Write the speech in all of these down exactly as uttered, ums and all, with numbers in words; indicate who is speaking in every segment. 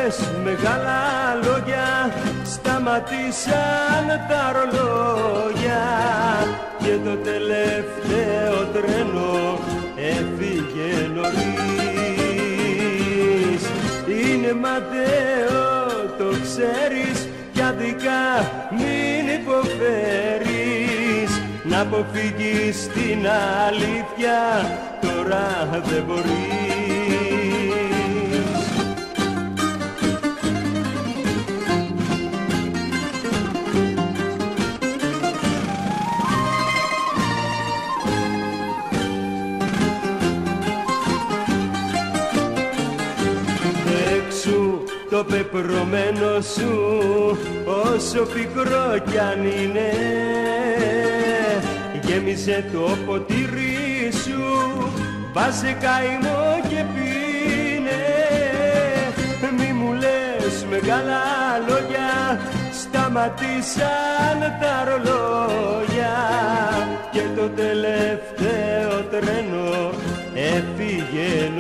Speaker 1: λες μεγάλα λόγια, σταματήσαν τα ρολόγια και το τελευταίο τρένο έφυγε νωρίς. Είναι ματέο, το ξέρεις, κι αδικά μην υποφέρεις. Να αποφύγεις την αλήθεια τώρα δεν μπορείς. Έξου το πεπρωμένο σου, όσο πικρό κι αν είναι, γέμισε το ποτήρι σου, βάζε καημό και πίνε. Μη μου λες μεγάλα λόγια, σταματήσαν τα ρολόγια και το τελευταίο τρένο έφυγε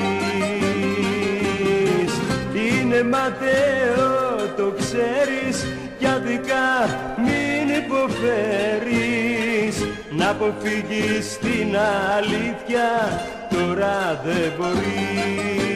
Speaker 1: νωρίς. Είναι ματέο, το ξέρεις, κι αδικά μην υποφέρεις. Να αποφύγεις την αλήθεια τώρα δεν μπορείς.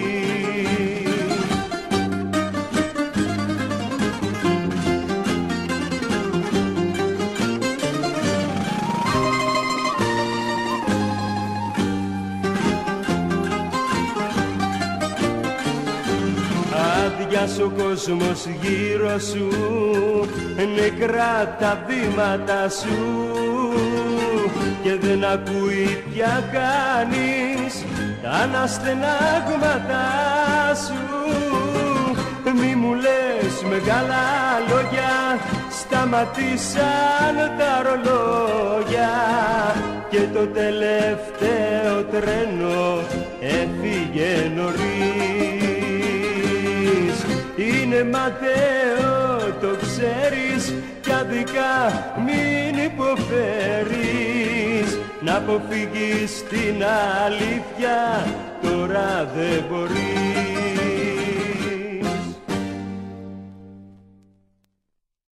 Speaker 1: Άδειας ο κόσμος γύρω σου, νεκρά τα βήματα σου και δεν ακούει πια κανείς τα αναστενάγματα σου. Μη μου λες μεγάλα λόγια, σταματήσαν τα ρολόγια και το τελευταίο τρένο έφυγε νωρίς. Είναι ματέο, το ξέρεις, κι αδικά μην υποφέρεις. Να αποφύγεις την αλήθεια τώρα δεν μπορείς.